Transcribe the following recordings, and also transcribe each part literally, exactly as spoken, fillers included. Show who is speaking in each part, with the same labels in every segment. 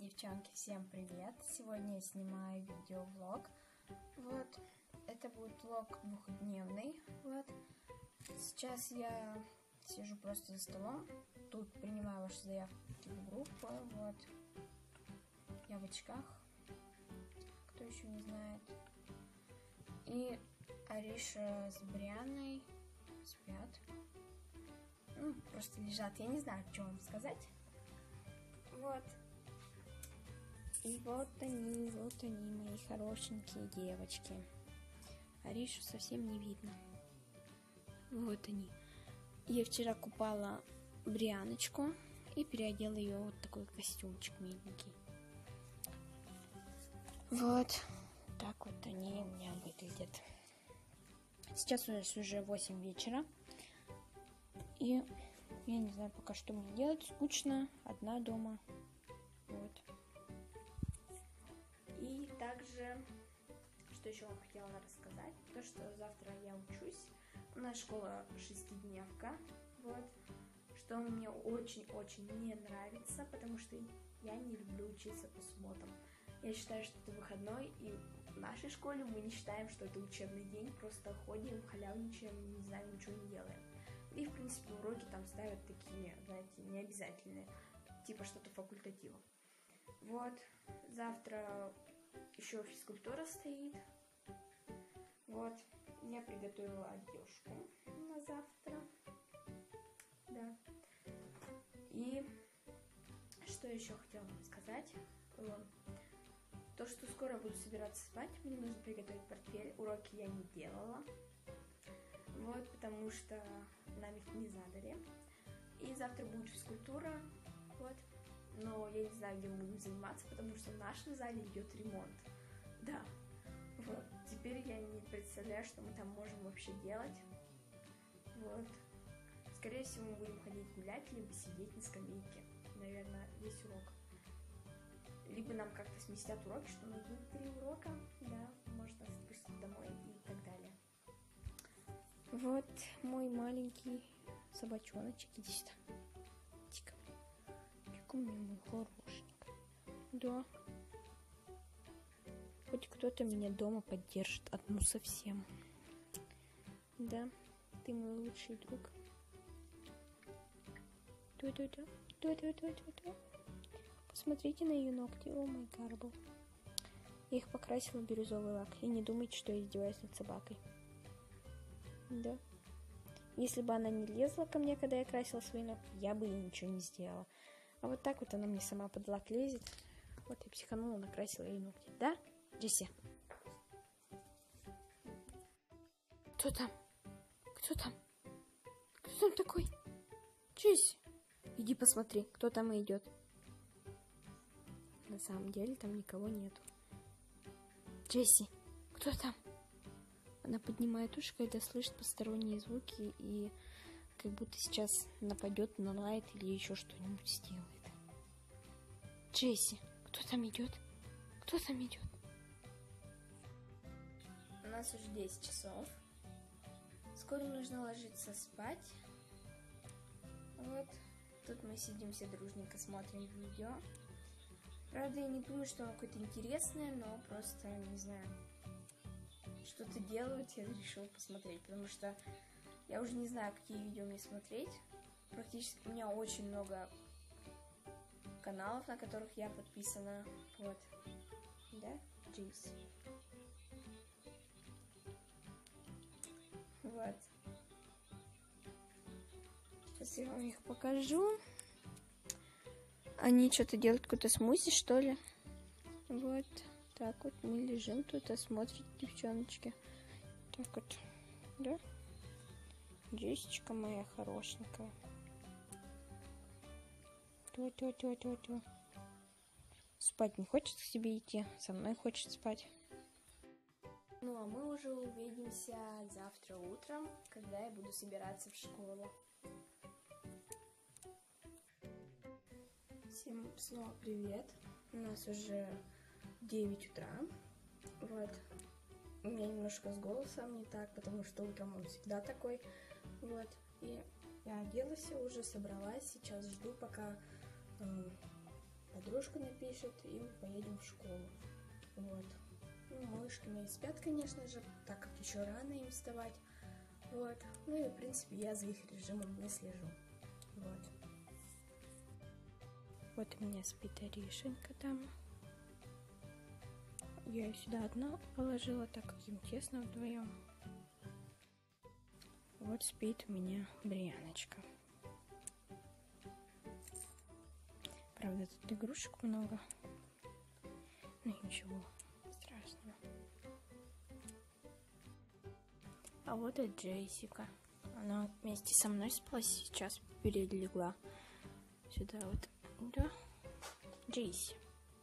Speaker 1: девчонки, всем привет! Сегодня я снимаю видеовлог. Вот, это будет влог двухдневный. Вот, сейчас я сижу просто за столом. Тут принимаю ваши заявки в группу. Вот, я в очках, кто еще не знает. И Ариша с Брианной спят. Ну, просто лежат. Я не знаю, что вам сказать. Вот. И вот они, вот они, мои хорошенькие девочки. Аришу совсем не видно. Вот они. Я вчера купала Брианочку и переодела ее в вот такой костюмчик миленький. Вот. Так вот они у меня выглядят. Сейчас у нас уже восемь вечера. И я не знаю пока, что мне делать. Скучно. Одна дома. Вот. И также, что еще вам хотела рассказать, то, что завтра я учусь. У нас школа шестидневка. Вот. Что мне очень-очень не нравится, потому что я не люблю учиться по субботам. Я считаю, что это выходной, и в нашей школе мы не считаем, что это учебный день. Просто ходим, халявничаем, не знаю, ничего не делаем. И, в принципе, уроки там ставят такие, знаете, необязательные. Типа что-то факультатива. Вот. Завтра еще физкультура стоит. Вот. Я приготовила одежку на завтра. Да. И что еще хотела вам сказать? То, что скоро буду собираться спать, мне нужно приготовить портфель. Уроки я не делала. Вот, потому что нам их не задали. И завтра будет физкультура. Вот. Но я не знаю, где мы будем заниматься, потому что в нашем зале идет ремонт. Да. Вот. Теперь я не представляю, что мы там можем вообще делать. Вот. Скорее всего, мы будем ходить гулять, либо сидеть на скамейке. Наверное, весь урок. Либо нам как-то сместят уроки, что у нас будет три урока. Да, можно спустить домой и так далее. Вот мой маленький собачоночек. Иди сюда. Тика. Какой у меня мой хорошенький. Да. Хоть кто-то меня дома поддержит. Одну совсем. Да. Ты мой лучший друг. Да-да-да. Да-да-да-да-да. Посмотрите на ее ногти. О май гарбл. Я их покрасила в бирюзовый лак. И не думайте, что я издеваюсь над собакой. Да. Если бы она не лезла ко мне, когда я красила свои ногти, я бы ей ничего не сделала. А вот так вот она мне сама под лак лезет. Вот я психанула, накрасила ей ногти. Да, Джесси? Кто там? Кто там? Кто там такой? Джесси, иди посмотри, кто там идет. На самом деле там никого нету. Джесси, кто там? Она поднимает уши, когда слышит посторонние звуки и как будто сейчас нападет, налает или еще что-нибудь сделает. Джесси, кто там идет? Кто там идет? У нас уже десять часов. Скоро нужно ложиться спать. Вот. Тут мы сидим все дружненько, смотрим видео. Правда, я не думаю, что оно какое-то интересное, но просто, не знаю, что-то делают, я решила посмотреть, потому что я уже не знаю, какие видео мне смотреть. Практически у меня очень много каналов, на которых я подписана. Вот. Да? Джейс. Вот. Сейчас я вам их покажу. Они что-то делают, какой-то смузи, что ли? Вот. Так вот мы лежим тут, а смотрят девчоночки. Так вот. Да? Джессичка моя хорошенькая. Ту-ту-ту-ту-ту. Спать не хочет к тебе идти? Со мной хочет спать. Ну, а мы уже увидимся завтра утром, когда я буду собираться в школу. Всем снова привет. У нас уже девять утра. Вот. У меня немножко с голосом не так, потому что утром он всегда такой. Вот. И я оделась уже, собралась. Сейчас жду, пока э, подружка напишет, и мы поедем в школу. Вот. Ну, малышки мои спят, конечно же, так как еще рано им вставать. Вот. Ну и, в принципе, я за их режимом не слежу. Вот. Вот у меня спит Аришенька там. Я ее сюда одна положила, так как им тесно вдвоем. Вот спит у меня Брианочка. Правда, тут игрушек много. Ну ничего страшного. А вот и Джессика. Она вместе со мной спала, сейчас перелегла сюда вот. Да, Джесси.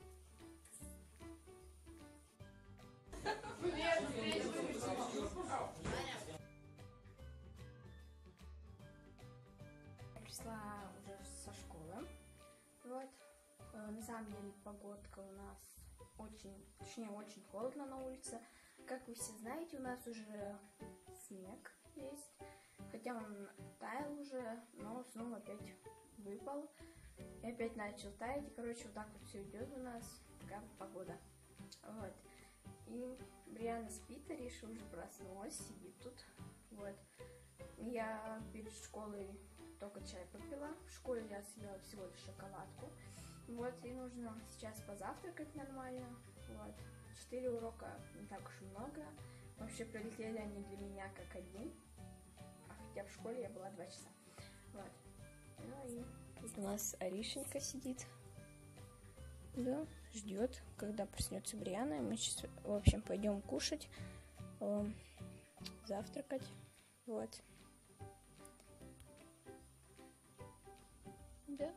Speaker 1: Пришла уже со школы. Вот. На самом деле погодка у нас очень, точнее очень холодно на улице. Как вы все знаете, у нас уже снег есть. Хотя он таял уже, но снова опять выпал. И опять начал таять. И, короче, вот так вот все идет у нас. Такая вот погода. Вот. И Бриана спит, Ариша уже проснулась, сидит тут. Вот. Я перед школой только чай попила. В школе я съела всего лишь шоколадку. Вот, и нужно сейчас позавтракать нормально. Вот. Четыре урока не так уж и много. Вообще пролетели они для меня как один. А хотя в школе я была два часа. Вот. Ну и тут у нас Аришенька сидит. Да, ждет, когда проснется Бриана. Мы сейчас, в общем, пойдем кушать, э, завтракать. Вот. Да.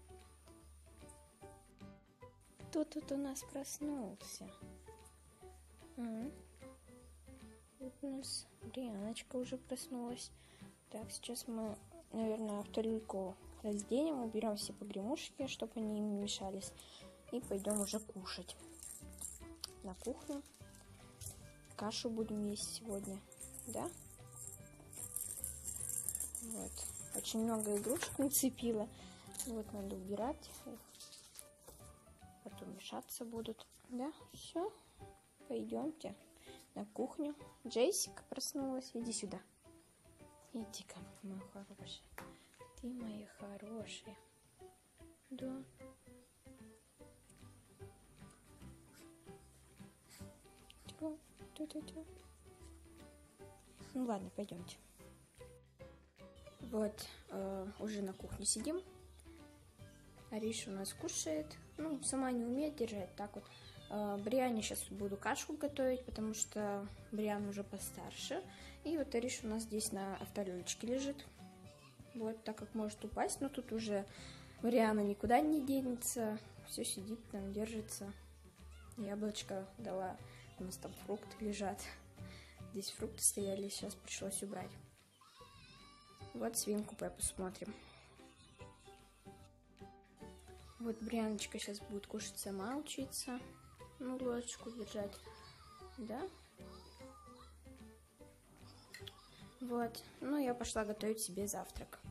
Speaker 1: Кто тут у нас проснулся? А, вот у нас Брианочка уже проснулась. Так, сейчас мы, наверное, вторику разденем, уберем все погремушки, чтобы они им не мешались. И пойдем уже кушать на кухню. Кашу будем есть сегодня, да? Вот. Очень много игрушек нацепила. Вот, надо убирать их. Потом мешаться будут. Да, все. Пойдемте на кухню. Джессика проснулась. Иди сюда. Иди-ка, моя хорошая. Ты моя хорошая. Да. Тихо. Тю-тю-тю. Ну ладно, пойдемте. Вот, э, уже на кухне сидим. Ариша у нас кушает. Ну, сама не умеет держать. Так вот. Э, Бриане сейчас буду кашу готовить, потому что Бриан уже постарше. И вот Ариша у нас здесь на автолёлечке лежит. Вот, так как может упасть. Но тут уже Бриана никуда не денется. Все сидит там, держится. Яблочко дала. У нас там фрукты лежат. Здесь фрукты стояли, сейчас пришлось убрать. Вот свинку Пеппу смотрим. Вот Брианочка сейчас будет кушать сама, учиться. Ну, ложечку держать. Да? Вот. Ну, я пошла готовить себе завтрак.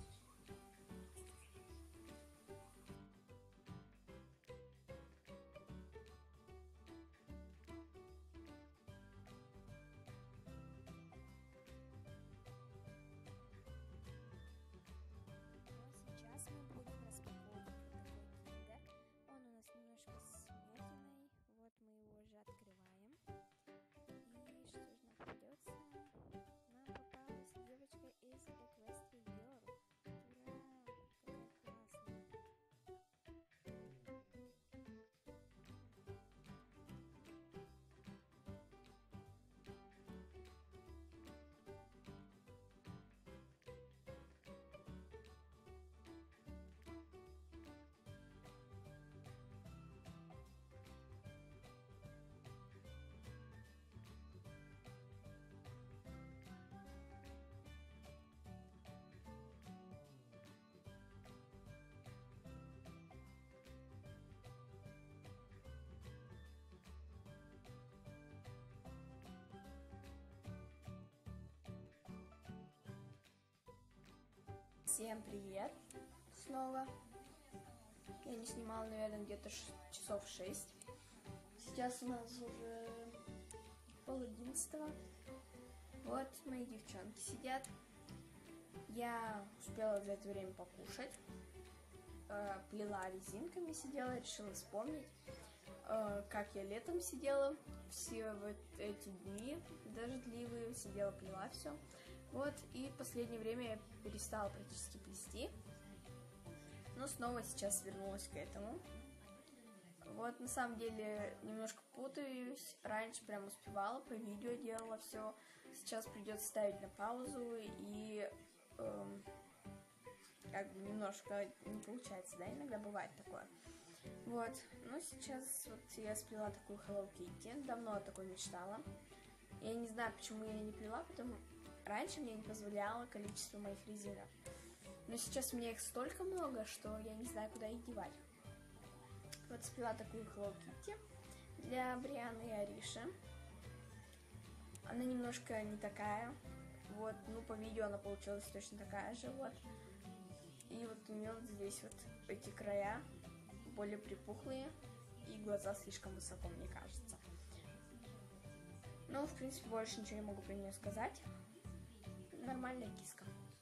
Speaker 1: Всем привет снова. Я не снимала, наверное, где-то часов шесть. Сейчас у нас уже пол одиннадцатого. Вот мои девчонки сидят. Я успела за это время покушать. Э, плела резинками, сидела, решила вспомнить, э, как я летом сидела все вот эти дни дождливые, сидела, плела все. Вот, и в последнее время я перестала практически плести, но снова сейчас вернулась к этому. Вот, на самом деле, немножко путаюсь. Раньше прям успевала, по видео делала все. Сейчас придется ставить на паузу, и эм, как бы немножко не получается, да, иногда бывает такое. Вот, ну сейчас вот я сплела такую Hello Kitty, давно о такой мечтала. Я не знаю, почему я не плела, потому раньше мне не позволяло количество моих резинок. Но сейчас у меня их столько много, что я не знаю, куда их девать. Вот сплела такую Hello Kitty для Брианы и Ариши. Она немножко не такая. Вот, ну по видео она получилась точно такая же, вот. И вот у нее вот здесь вот эти края более припухлые, и глаза слишком высоко, мне кажется. Ну, в принципе, больше ничего не могу про нее сказать. Нормальная киска.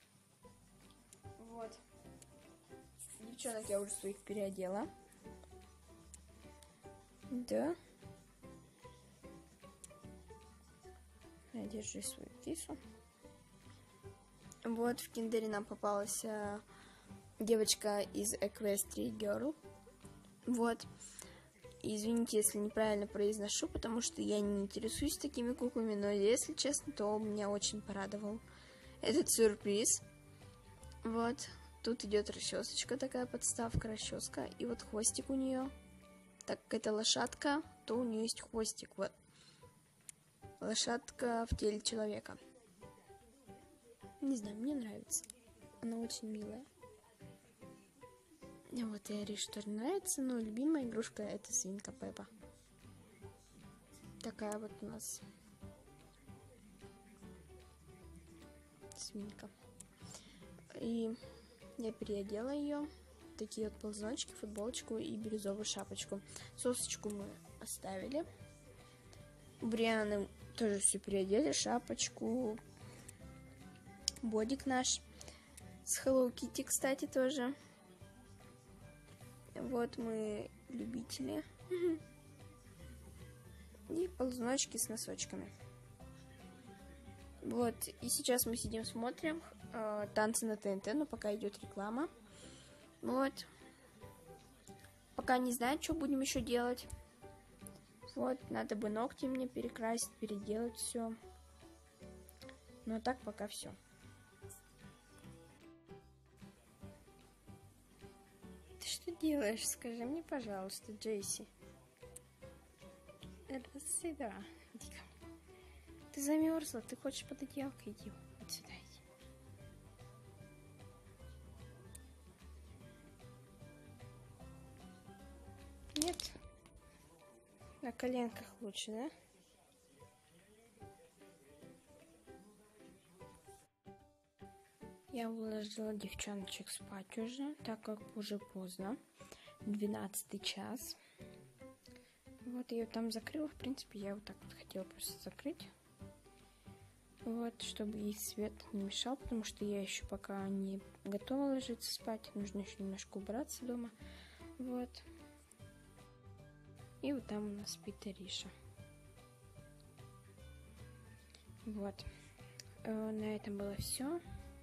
Speaker 1: Вот. Девчонок я уже своих переодела. Да. Я держу свою кису. Вот, в киндере нам попалась а, девочка из Equestria Girl. Вот. И извините, если неправильно произношу, потому что я не интересуюсь такими куклами, но если честно, то меня очень порадовал этот сюрприз. Вот. Тут идет расчесочка, такая подставка, расческа. И вот хвостик у нее. Так как это лошадка, то у нее есть хвостик. Вот. Лошадка в теле человека. Не знаю, мне нравится. Она очень милая. Вот, и Арише тоже нравится, но любимая игрушка — это свинка Пеппа. Такая вот у нас свинка. И я переодела ее. Такие вот ползуночки, футболочку и бирюзовую шапочку. Сосочку мы оставили. У Брианы тоже все переодели. Шапочку, бодик наш. С Hello Kitty, кстати, тоже. Вот мы любители. И ползуночки с носочками. Вот, и сейчас мы сидим, смотрим э, танцы на ТНТ, но пока идет реклама. Вот. Пока не знаю, что будем еще делать. Вот, надо бы ногти мне перекрасить, переделать все. Но так пока все. Ты что делаешь? Скажи мне, пожалуйста, Джесси. Раз, два. Иди-ка. Ты замерзла, ты хочешь под одеялко? Иди вот сюда, иди. Нет? На коленках лучше, да? Я уложила девчоночек спать уже, так как уже поздно. двенадцатый час. Вот, я ее там закрыла. В принципе, я вот так вот хотела просто закрыть. Вот, чтобы ей свет не мешал, потому что я еще пока не готова ложиться спать. Нужно еще немножко убраться дома. Вот. И вот там у нас спит Ариша. Вот. На этом было все.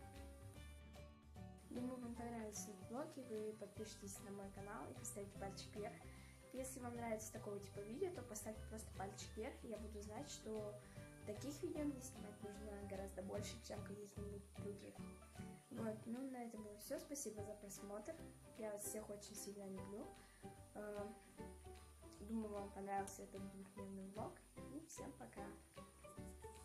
Speaker 1: Думаю, вам понравился этот влог, и вы подпишитесь на мой канал и поставите пальчик вверх. Если вам нравится такого типа видео, то поставьте просто пальчик вверх, и я буду знать, что таких видео мне снимать нужно гораздо больше, чем каких-нибудь других. Вот, ну на этом было все. Спасибо за просмотр. Я вас всех очень сильно люблю. Думаю, вам понравился этот двухдневный влог. И всем пока.